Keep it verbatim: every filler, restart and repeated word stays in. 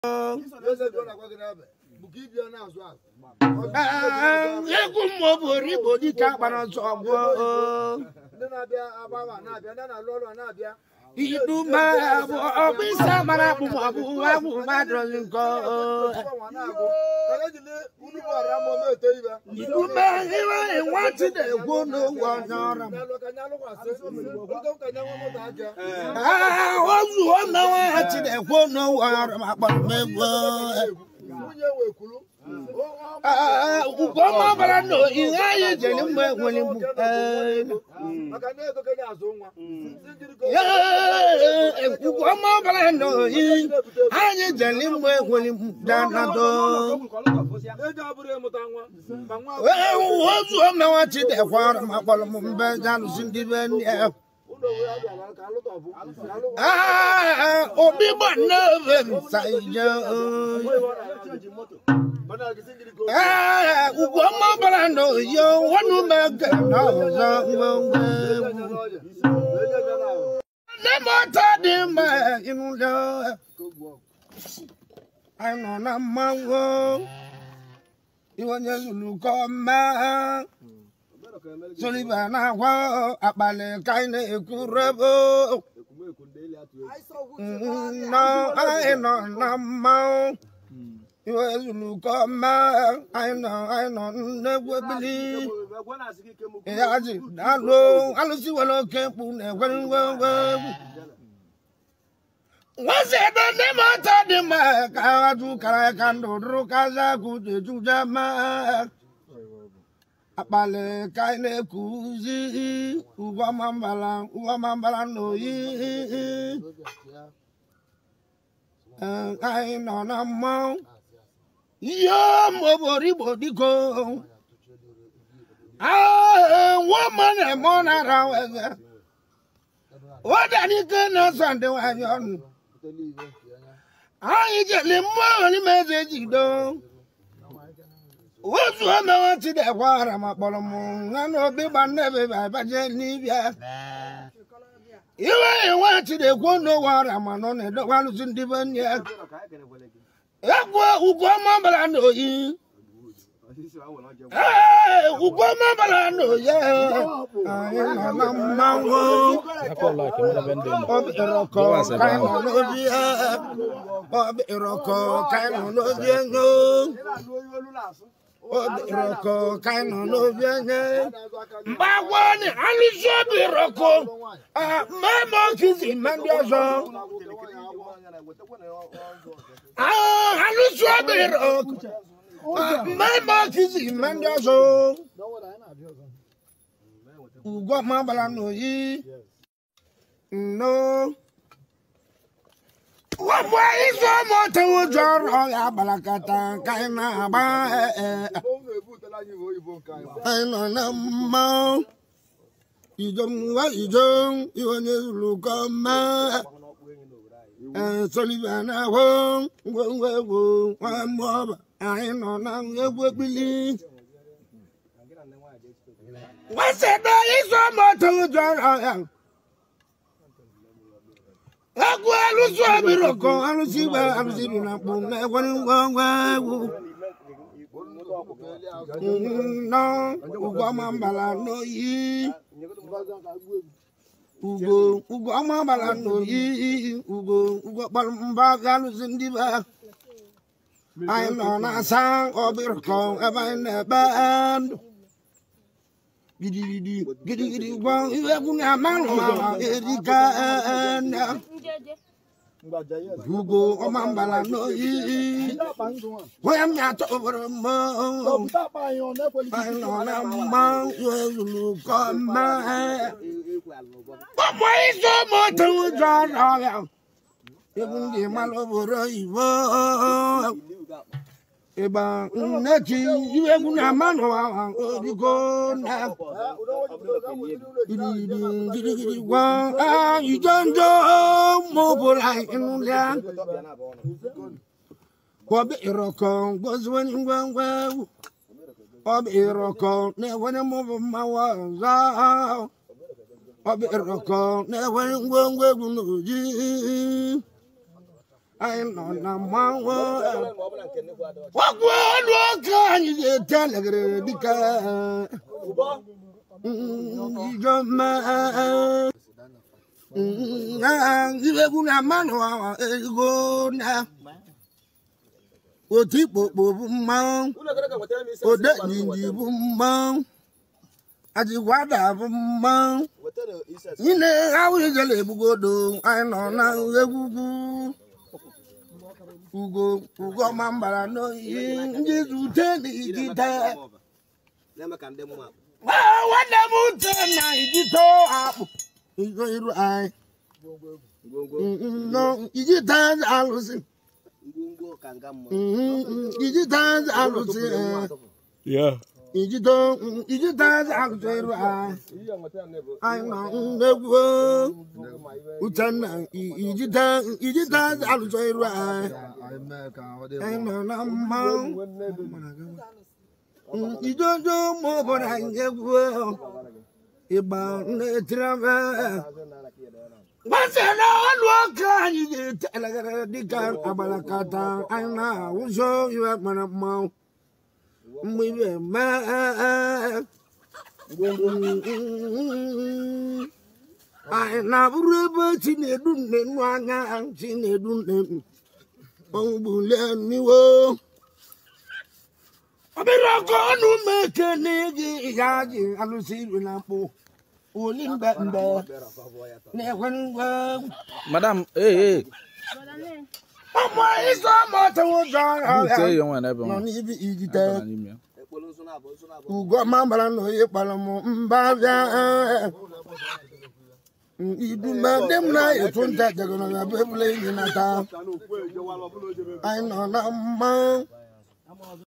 Egu mobori bodi kabana sogwo. Iduma obisa mara bu abu abu madrozinko. Iduma iwe wanti de go no wanyara. Ah, ozu ona wanti de go no wanyara mabamego. Ah, ugoma barano ingaye jeli mwe woni mu. Yeah, ugoma barano ingaye jeli mwe woni mu danado. Eh, ozu ona wanti de kwara mabamego mbe janu sindibeni. Ah, obi bonove saija. Ah, ugoma barano yo wonu mega na zo ngwe. Na mota de ma inu lo. I know na mango. Iwanya zulu koma. Solibana wa abale kaine ekurebo. No, I know na mango. You will come, I know, I know, never believe. I know, I see what I can't put when was it the name of the mark? I do Karakando, Rokaza, good to Jama. Apale, Kaine Kuzi, Uwamambala, Uwamambala, no ye. I know, no more. Yo, mobori body go. Ah, woman and mona rawe. What are you gonna send the wagon? I get the money message do. What's one I want to the water, my bottom? I know people never by Geneva. You ain't want to the one no water, I'm on it, the one who's in different yet. Ugwa mambalano yi. Eh, ugwa mambalano ya. Ayana mamango. Obi eroko kaino lobia. Obi eroko kaino lobia ngo. Obi eroko kaino lobia ngo. Mbawani alisobi eroko. Ah, mama kizi mandiazo. Ah, haluswabero. My mouth is in Mandazo. Ugwa mambalano yi. No. What way is your motto, John? Oh, Balakata, Kaina, I know no more. You don't what you don't, you want to look on my. Solibana wong, wong wong, one more. I know now you will believe. What's it that is so much to John? I go to Swabiroko, I see where I'm sitting up on that one. No, Ugamambala no ye. Ugo, Ugo Amabalano, ye, Ugo, Ugo Balmbagalus in Diva. I know not sang or Birko, ever in the band. Giddy, giddy, giddy, well, you have a man, Erika. Ugo Amabalano, ye. When not over a month, I know not a month, you look on my. But why is so much to John? Oh, even the man over Ivo. Eba, Neti, you have a man who you go now. You don't know mobile in there. What Iroko was when you went well. Bob Iroko, never move my walls. Bob Iroko, never won't go. I know na mama. What would can you tell the dika? You don't man. You have a man who go now. What people mount? What that you mount? As you what have mount? You know how is a label go do? I know now. Ugo, Ugo, Mamba, no, you do ten guitar. Never can them up. Well, what the moon ten guitar up? You go to I. No, you did dance, I was in. You did dance, I was in. Yeah. You don't, you did dance, I was in. I know the world. Utana, you did dance, you did dance, I was in. I know na mount. You don't know more, but I get well. About the travel. What's an old walk? You get the car Abalakata. I know, so you have one of mount. We were mad. I never ever seen a doom, one young, seen a doom. Oh, let me go. I better go to make a niggy. I will see you now. Only back there. Madam, hey, hey. Oh, my, it's a matter of John. Say you want ever. No need to eat it. Who got Mamba no Palamo? Mbavia. You do not them now. You don't take the gun of a in a town. I know,